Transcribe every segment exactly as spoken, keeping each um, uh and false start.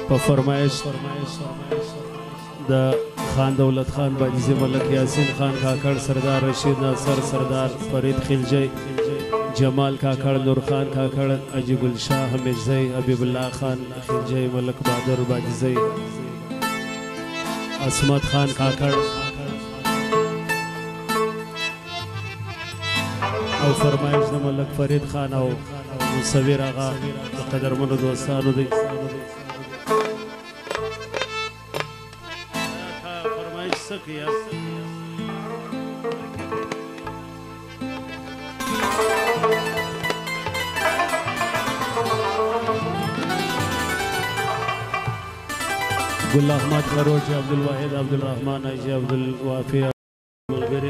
په فرمایش د خان دولت خان باجزی ملک یاسین خان کاکړ سردار رشید ناصر سردار فرید خلجی جمال کاکړ نور خان کاکړ اجی گل شاه حمیدزی حبیب الله خان خلجی ملک بہادر باجزی عصمت خان کاکړ او فرمایش د ملک فرید خان او مصور آغا د قدرمنو دوستانو دی فرمایش سکیا گل احمد خروچ عبدالواحد عبدالرحمن ایجی عبدالوافی ملگری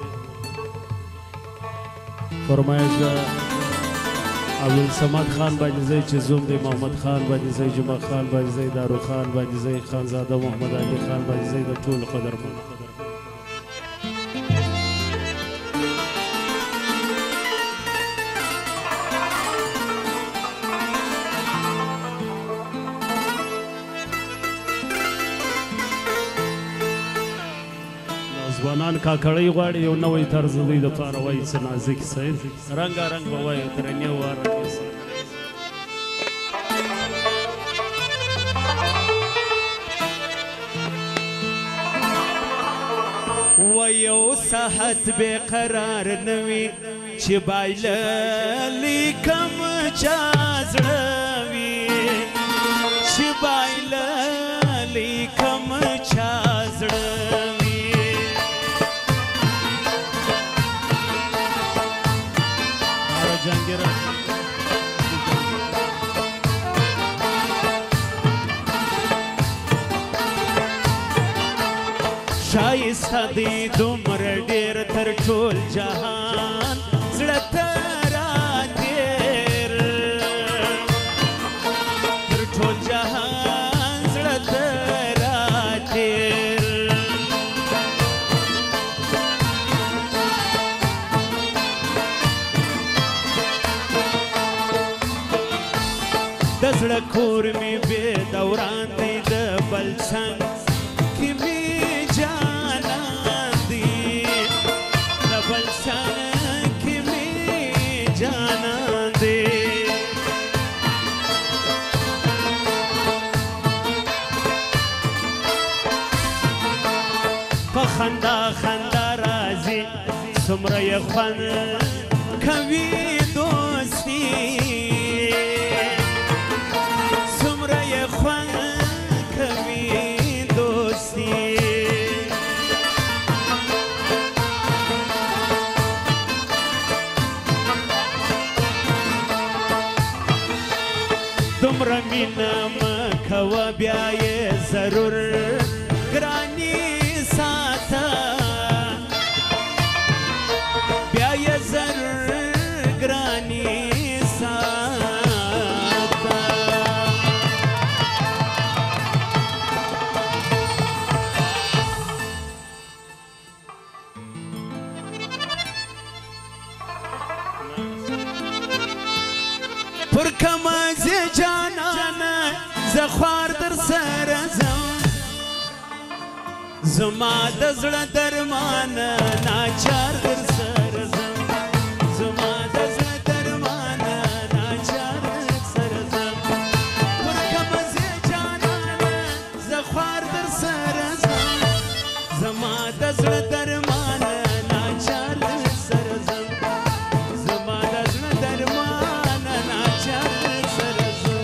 فرمایش دا عبدالصمد خان باجزی چې زوم دی محمد خان باجزی جمعه خان باجزی دارو خان باجزی خانزاده محمد علی خان باجزی د ټول قدرمن ځوانان کاکړۍ غواړي یو نوی طرز دوی دپاره وایي څه نازک سید رنګارنګ به وایي ترنې واره و یو صحت بې قرار نه وي چې بایللی کم چا زړه وي چې بایللی کم چا زړه شایسته دی دومره ډېر تر ټول جهان زړه ته راتېر تر ټول جهان زړه ته راتېر د زړه کور مې بې دوران دی د بل څنګ کې مې خندا خندا راځي څومره یې خوند کوي دوستي څومره یې خوند کوي دوستي دومره مینه مه کوه بیا یې ضرور ګراني بیا یې ضرور ګراني ساته پر کمازې جانانه زه خوار در سره ځم زما د زړه درمان ناچار در سره ځم زما د زړه درمان ناچار در سره ځم پر کمزې جانانه زه خوار در سره ځم زما د زړه درمان ناچار در سره ځم زما د زړه درمان ناچار در سره ځم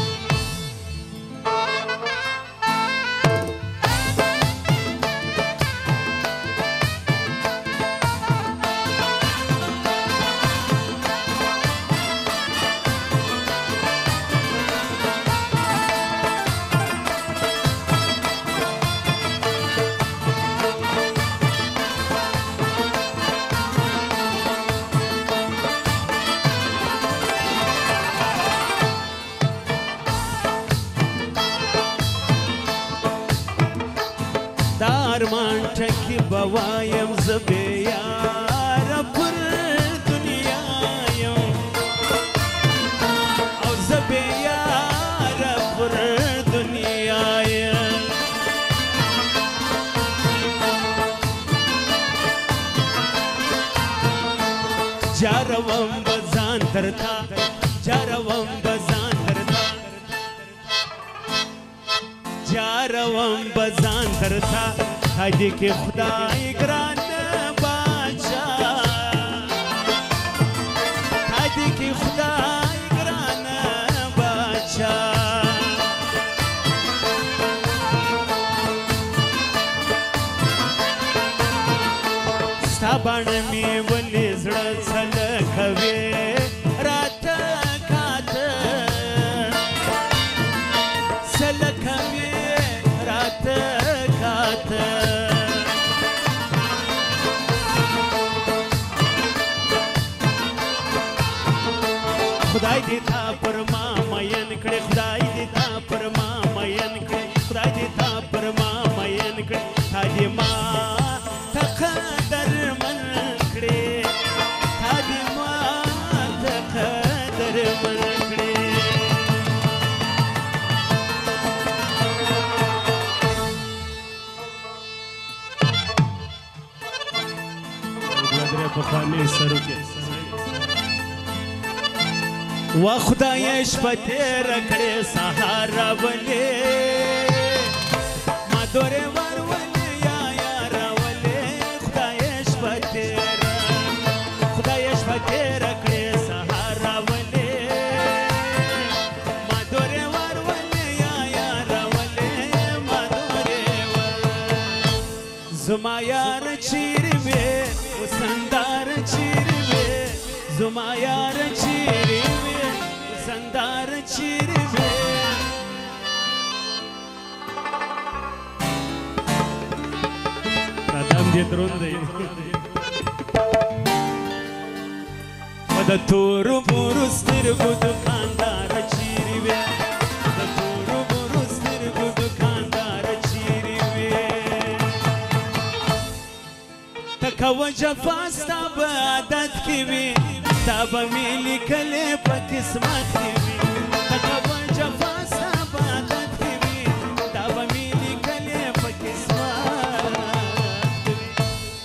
ارمان ټکی به وایم زه بې یاره پر دنیا یم او زه بې یاره پر دنیا جاروم بزان ترتا جاروم بزان ترتا جاروم بزان ترتا هدی که خدای گران باچا هدی که خدای گران باچا ستا می ولی زړه څلکوي راته کاته څلکوي راته کاته خدای دې تا پر ما مین کړې خدای دې تا پر ما مین کړې خدای دې تا پر ما مین کړې تا دې ما و خدای شپه تیره کړې سهار راولې ما دورې ورولې یا یا راولې خدای شپه تیره خدای شپه تیره کړې سهار راولې ما دورې ورولې یا یا راولې ما دورې ور زما یار چیرې وې وسندار چیرې وې زما یار چیرې سندار چیرې وې قدم دې دروند دی و د تورو بورو سترګو دوکاندار چیرې وې د تورو بورو سترګو دوکاندار چیرې وې ته کوه جفا ستا به عادت کې وي تا به مې لیکلې په قسمت کې وي ته کوه جفا ستا به عادت کې وي تا به مې لیکلې په قسمت کې وي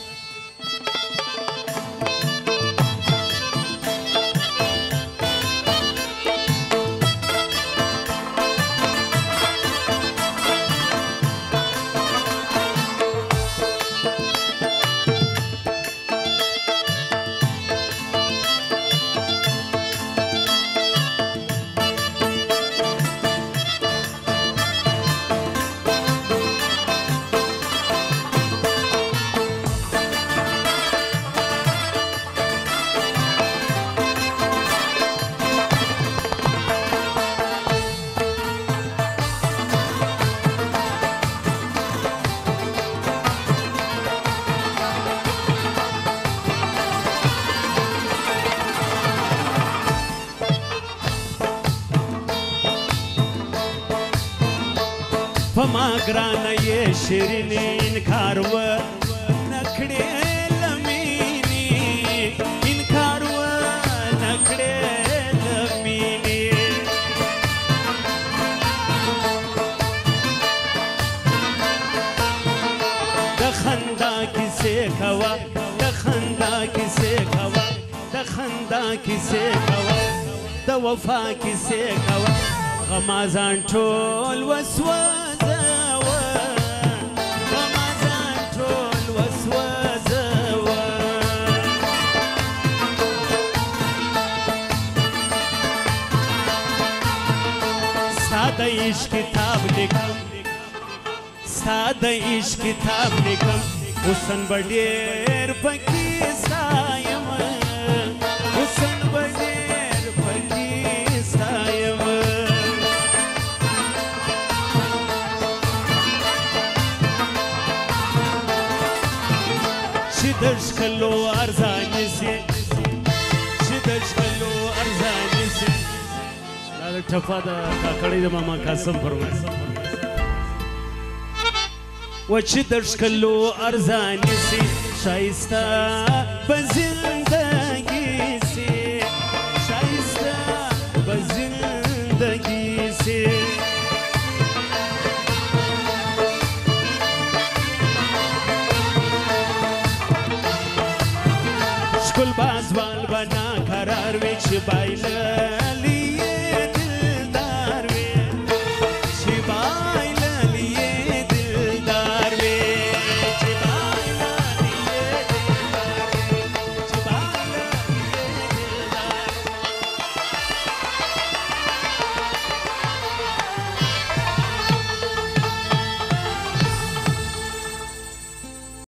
فما ګرانه یې شیرینې انکار ونه کړې له مینې انکار ونه کړې له مینې د خندا کیسې کوه د خندا کیسې کوه د خندا کیسې کوه د وفا کیسې کوه غمازان ټول وسوسه د عشق کتاب لیکم ستا د عشق کتاب لیکم حسن به ډېر پکې ستایم حسن به ډېر پکې ستایم چې د ښکلو ارزانې سي چې د ښکلو ارزانې سي ټپه د کاکړۍ د ماما قاسم فرمایي و چې د ښکلو ارزانې سي ښایسته په زندګي سي ښایسته په زندګي سي ښکل بازوال بنا قرار وی چې بایللی